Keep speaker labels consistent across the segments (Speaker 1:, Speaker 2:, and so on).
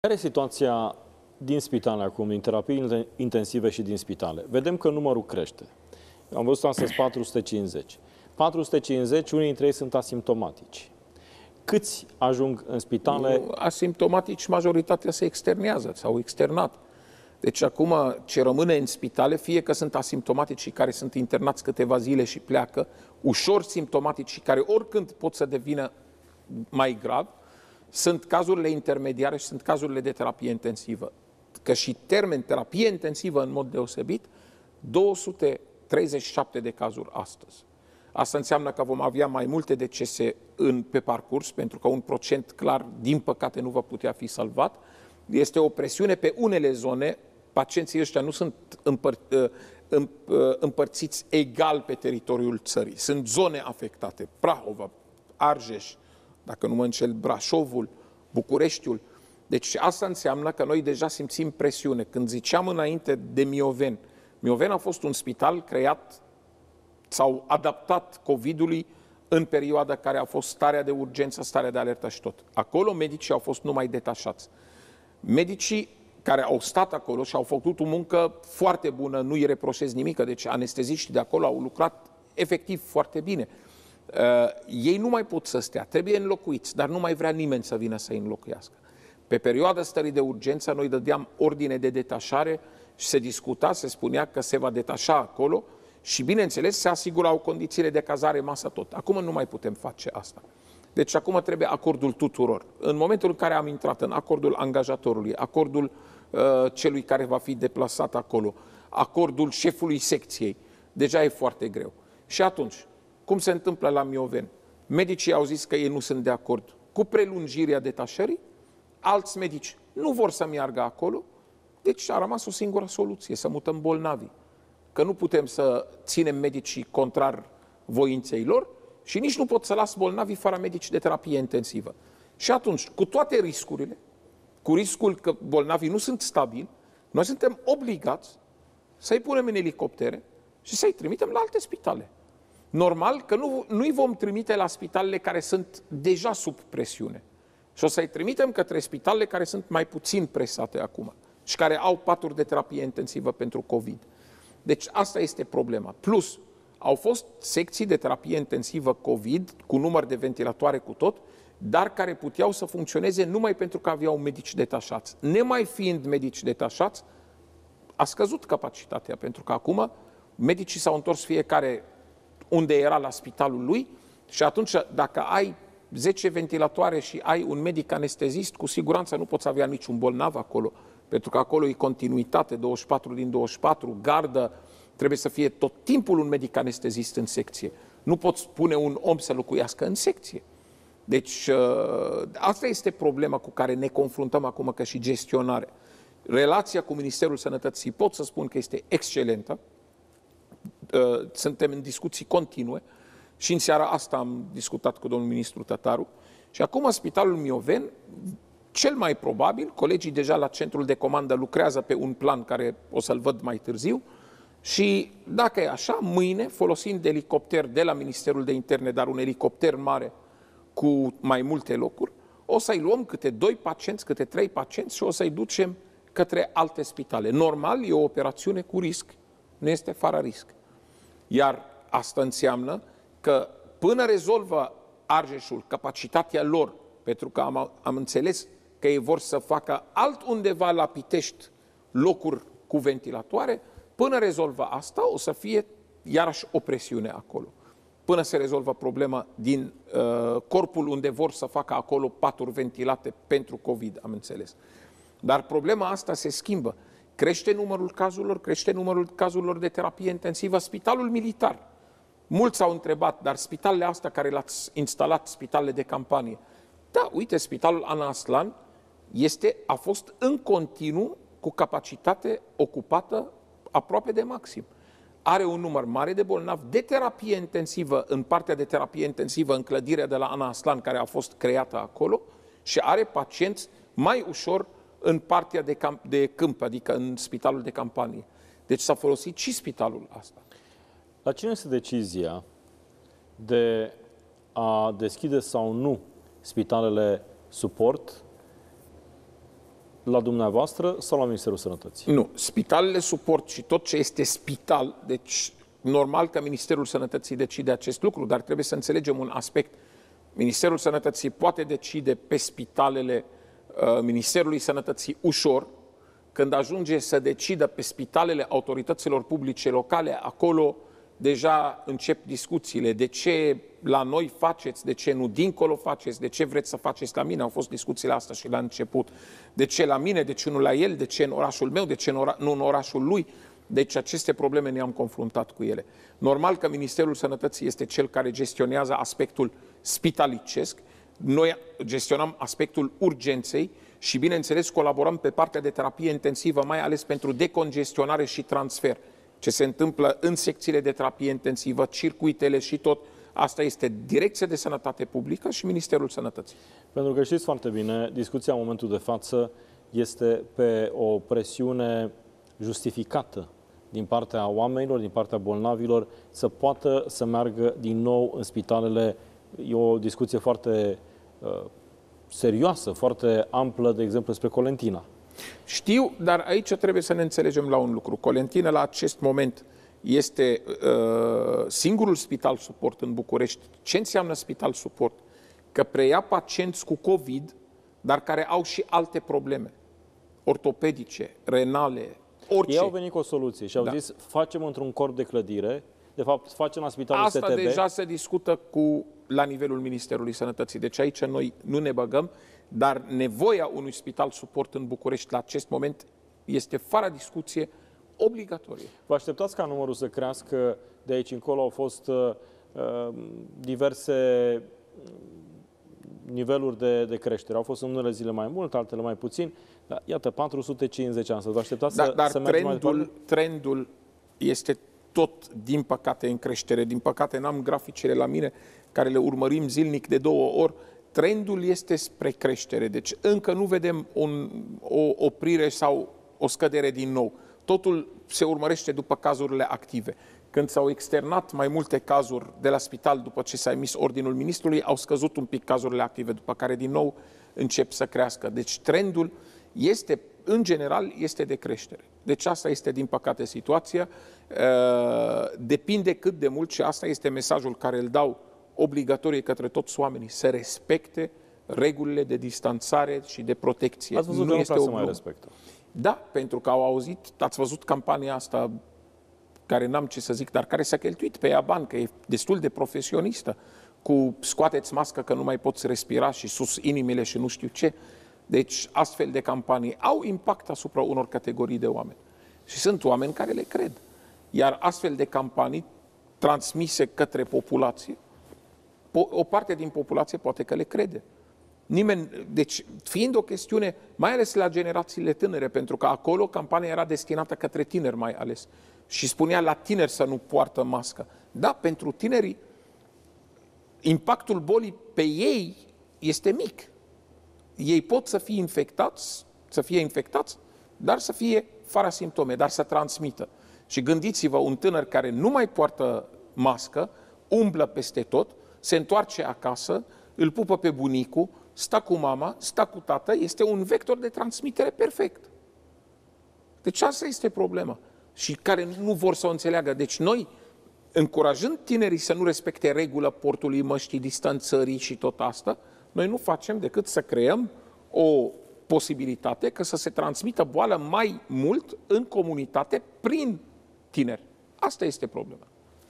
Speaker 1: Care e situația din spitale acum, din terapii intensive și din spitale? Vedem că numărul crește. Am văzut astăzi 450. 450, unii dintre ei sunt asimptomatici. Câți ajung în spitale?
Speaker 2: Asimptomatici, majoritatea se externează, s-au externat. Deci acum ce rămâne în spitale, fie că sunt asimptomatici și care sunt internați câteva zile și pleacă, ușor simptomatici și care oricând pot să devină mai grav, sunt cazurile intermediare și sunt cazurile de terapie intensivă. Că și termen terapie intensivă în mod deosebit, 237 de cazuri astăzi. Asta înseamnă că vom avea mai multe decese pe parcurs, pentru că un procent clar, din păcate, nu va putea fi salvat. Este o presiune pe unele zone, pacienții ăștia nu sunt împărțiți egal pe teritoriul țării. Sunt zone afectate, Prahova, Argeș, dacă nu mă înșel, Brașovul, Bucureștiul. Deci asta înseamnă că noi deja simțim presiune. Când ziceam înainte de Mioveni, Mioveni a fost un spital creat sau adaptat COVID-ului în perioada care a fost starea de urgență, starea de alertă și tot. Acolo medicii au fost numai detașați. Medicii care au stat acolo și au făcut o muncă foarte bună, nu îi reproșez nimic, deci anesteziștii de acolo au lucrat efectiv foarte bine. Ei nu mai pot să stea, trebuie înlocuiți, dar nu mai vrea nimeni să vină să-i înlocuiască. Pe perioada stării de urgență noi dădeam ordine de detașare și se discuta, se spunea că se va detașa acolo și, bineînțeles, se asigurau condițiile de cazare, masă, tot. Acum nu mai putem face asta. Deci acum trebuie acordul tuturor. În momentul în care am intrat în acordul angajatorului, acordul celui care va fi deplasat acolo, acordul șefului secției, deja e foarte greu. Și atunci, cum se întâmplă la Mioveni? Medicii au zis că ei nu sunt de acord cu prelungirea detașării, alți medici nu vor să meargă acolo, deci a rămas o singură soluție, să mutăm bolnavii. Că nu putem să ținem medicii contrar voinței lor și nici nu pot să las bolnavii fără medici de terapie intensivă. Și atunci, cu toate riscurile, cu riscul că bolnavii nu sunt stabili, noi suntem obligați să-i punem în elicoptere și să-i trimitem la alte spitale. Normal că nu-i vom trimite la spitalele care sunt deja sub presiune. Și o să-i trimitem către spitalele care sunt mai puțin presate acum și care au paturi de terapie intensivă pentru COVID. Deci asta este problema. Plus, au fost secții de terapie intensivă COVID cu număr de ventilatoare cu tot, dar care puteau să funcționeze numai pentru că aveau medici detașați. Nemai fiind medici detașați, a scăzut capacitatea, pentru că acum medicii s-au întors fiecare unde era la spitalul lui și atunci dacă ai 10 ventilatoare și ai un medic anestezist, cu siguranță nu poți avea niciun bolnav acolo, pentru că acolo e continuitate, 24 din 24, gardă, trebuie să fie tot timpul un medic anestezist în secție. Nu poți pune un om să locuiască în secție. Deci asta este problema cu care ne confruntăm acum ca și gestionare. Relația cu Ministerul Sănătății pot să spun că este excelentă. Suntem în discuții continue și în seara asta am discutat cu domnul ministru Tătaru și acum Spitalul Mioveni, cel mai probabil, colegii deja la centrul de comandă lucrează pe un plan care o să-l văd mai târziu și dacă e așa, mâine, folosind elicopter de la Ministerul de Interne, dar un elicopter mare cu mai multe locuri, o să-i luăm câte 2 pacienți, câte 3 pacienți și o să-i ducem către alte spitale. Normal, e o operațiune cu risc, nu este fără risc. Iar asta înseamnă că până rezolvă Argeșul capacitatea lor, pentru că am înțeles că ei vor să facă altundeva la Pitești locuri cu ventilatoare, până rezolvă asta o să fie iarăși o presiune acolo. Până se rezolvă problema din corpul unde vor să facă acolo paturi ventilate pentru COVID, am înțeles. Dar problema asta se schimbă. Crește numărul cazurilor, crește numărul cazurilor de terapie intensivă. Spitalul militar. Mulți s-au întrebat, dar spitalele astea care le-ați instalat, spitalele de campanie, da, uite, Spitalul Ana Aslan a fost în continuu cu capacitate ocupată aproape de maxim. Are un număr mare de bolnavi de terapie intensivă, în partea de terapie intensivă, în clădirea de la Ana Aslan, care a fost creată acolo, și are pacienți mai ușor în partea de câmp, adică în spitalul de campanie. Deci s-a folosit și spitalul ăsta.
Speaker 1: La cine este decizia de a deschide sau nu spitalele suport la dumneavoastră sau la Ministerul Sănătății?
Speaker 2: Nu. Spitalele suport și tot ce este spital, deci normal că Ministerul Sănătății decide acest lucru, dar trebuie să înțelegem un aspect. Ministerul Sănătății poate decide pe spitalele Ministerului Sănătății ușor. Când ajunge să decidă pe spitalele autorităților publice locale, acolo deja încep discuțiile. De ce la noi faceți, de ce nu dincolo faceți, de ce vreți să faceți la mine? Au fost discuțiile astea și la început. De ce la mine, de ce nu la el, de ce în orașul meu, de ce nu în orașul lui? Deci aceste probleme ne-am confruntat cu ele. Normal că Ministerul Sănătății este cel care gestionează aspectul spitalicesc, noi gestionăm aspectul urgenței și, bineînțeles, colaborăm pe partea de terapie intensivă, mai ales pentru decongestionare și transfer. Ce se întâmplă în secțiile de terapie intensivă, circuitele și tot, asta este Direcția de Sănătate Publică și Ministerul Sănătății.
Speaker 1: Pentru că știți foarte bine, discuția în momentul de față este pe o presiune justificată din partea oamenilor, din partea bolnavilor, să poată să meargă din nou în spitalele. E o discuție foarte serioasă, foarte amplă, de exemplu, spre Colentina.
Speaker 2: Știu, dar aici trebuie să ne înțelegem la un lucru. Colentina, la acest moment, este singurul spital suport în București. Ce înseamnă spital suport? Că preia pacienți cu COVID, dar care au și alte probleme, ortopedice, renale, orice.
Speaker 1: Ei au venit cu o soluție și au zis, facem într-un corp de clădire, de fapt facem la spitalul
Speaker 2: Asta
Speaker 1: STB.
Speaker 2: deja se discută la nivelul Ministerului Sănătății. Deci aici noi nu ne băgăm, dar nevoia unui spital suport în București la acest moment este fără discuție obligatorie.
Speaker 1: Vă așteptați ca numărul să crească? De aici încolo au fost diverse niveluri de creștere. Au fost în unele zile mai mult, altele mai puțin. Dar, iată, 450 ani. Să vă așteptați să mergeți mai departe?
Speaker 2: Trendul este tot, din păcate, în creștere. Din păcate, n-am graficele la mine, care le urmărim zilnic de 2 ori. Trendul este spre creștere. Deci încă nu vedem o oprire sau o scădere din nou. Totul se urmărește după cazurile active. Când s-au externat mai multe cazuri de la spital după ce s-a emis ordinul ministrului, au scăzut un pic cazurile active, după care din nou încep să crească. Deci trendul este, în general, este de creștere. Deci asta este, din păcate, situația. Depinde cât de mult, și asta este mesajul care îl dau obligatorie către toți oamenii, să respecte regulile de distanțare și de protecție.
Speaker 1: Ați văzut că nu
Speaker 2: este
Speaker 1: prea se mai respectă.
Speaker 2: Da, pentru că au auzit, ați văzut campania asta, care n-am ce să zic, dar care s-a cheltuit pe ea bani, că e destul de profesionistă, cu scoateți mască că nu mai poți respira și sus inimile și nu știu ce. Deci astfel de campanii au impact asupra unor categorii de oameni. Și sunt oameni care le cred. Iar astfel de campanii transmise către populație, o parte din populație poate că le crede. Deci, fiind o chestiune, mai ales la generațiile tânere, pentru că acolo campania era destinată către tineri mai ales. Și spunea la tineri să nu poartă mască. Da, pentru tinerii, impactul bolii pe ei este mic. Ei pot să fie infectați, dar să fie fără simptome, dar să transmită. Și gândiți-vă, un tânăr care nu mai poartă mască, umblă peste tot, se întoarce acasă, îl pupă pe bunicul, stă cu mama, stă cu tată, este un vector de transmitere perfect. Deci asta este problema. Și care nu vor să o înțeleagă. Deci noi, încurajând tinerii să nu respecte regula portului măștii, distanțării și tot asta, noi nu facem decât să creăm o posibilitate că să se transmită boala mai mult în comunitate prin tineri. Asta este problema.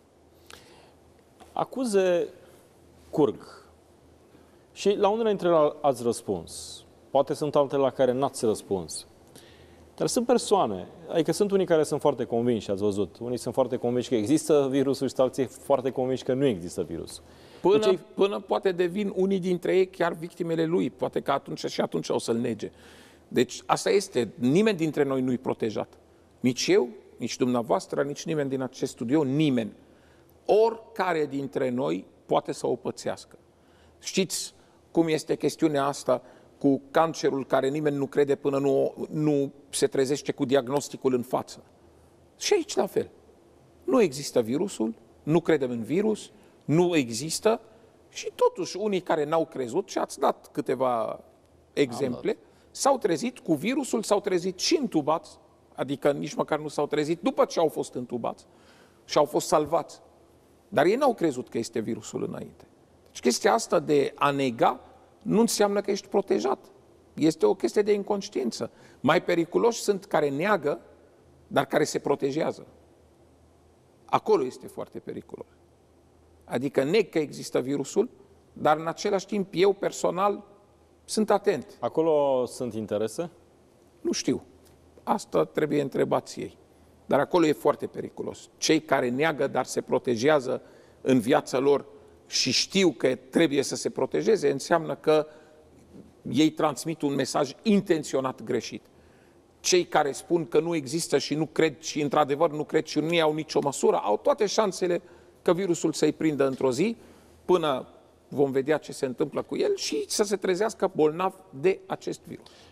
Speaker 1: Acuze curg. Și la unele dintre ele ați răspuns. Poate sunt altele la care n-ați răspuns. Dar sunt persoane, adică sunt unii care sunt foarte convinși, ați văzut. Unii sunt foarte convinși că există virusul și alții foarte convinși că nu există virusul.
Speaker 2: Până poate devin unii dintre ei chiar victimele lui. Poate că atunci o să-l nege. Deci asta este. Nimeni dintre noi nu-i protejat. Nici eu, nici dumneavoastră, nici nimeni din acest studio, nimeni. Oricare dintre noi poate să o pățească. Știți cum este chestiunea asta cu cancerul, care nimeni nu crede până nu se trezește cu diagnosticul în față. Și aici la fel. Nu există virusul, nu credem în virus, nu există și totuși unii care n-au crezut, și ați dat câteva exemple, s-au trezit cu virusul, s-au trezit și întubați, adică nici măcar nu s-au trezit după ce au fost întubați și au fost salvați. Dar ei n-au crezut că este virusul înainte. Deci chestia asta de a nega nu înseamnă că ești protejat. Este o chestie de inconștiință. Mai periculoși sunt care neagă, dar care se protejează. Acolo este foarte periculos. Adică neg că există virusul, dar în același timp eu personal sunt atent.
Speaker 1: Acolo sunt interese?
Speaker 2: Nu știu. Asta trebuie întrebați ei. Dar acolo e foarte periculos. Cei care neagă, dar se protejează în viața lor și știu că trebuie să se protejeze, înseamnă că ei transmit un mesaj intenționat greșit. Cei care spun că nu există și nu cred și într-adevăr nu cred și nu iau nicio măsură, au toate șansele că virusul să-i prindă într-o zi, până vom vedea ce se întâmplă cu el și să se trezească bolnav de acest virus.